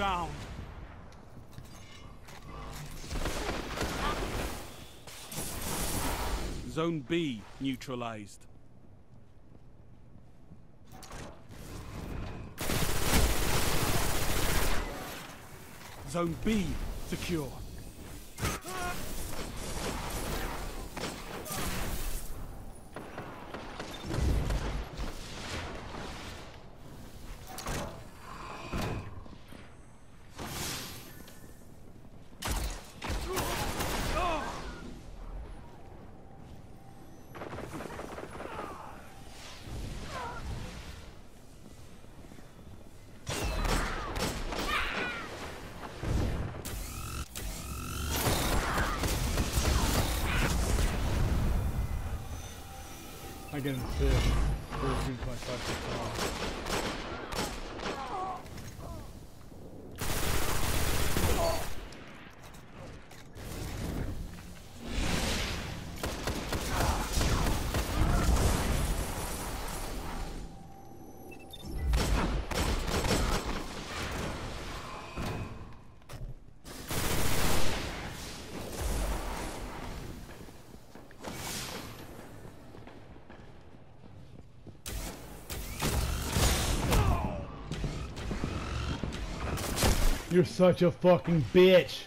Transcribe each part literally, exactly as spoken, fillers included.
down. Zone B neutralized. Zone B secure. I get an assist. thirteen point five percent. You're such a fucking bitch.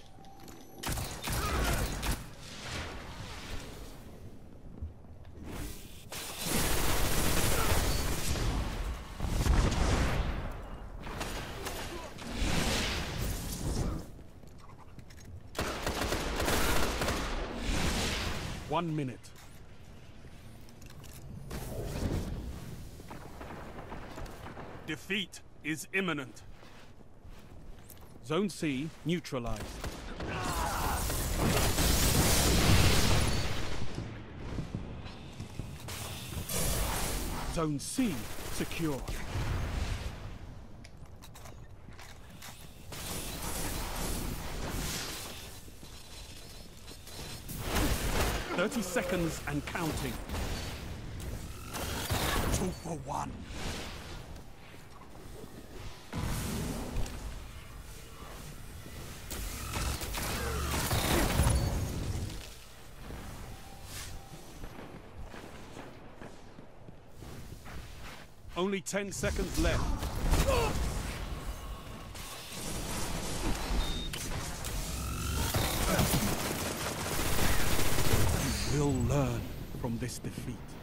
One minute. Defeat is imminent. Zone C neutralized. Zone C secure. Thirty seconds and counting. Two for one. Only ten seconds left. You will learn from this defeat.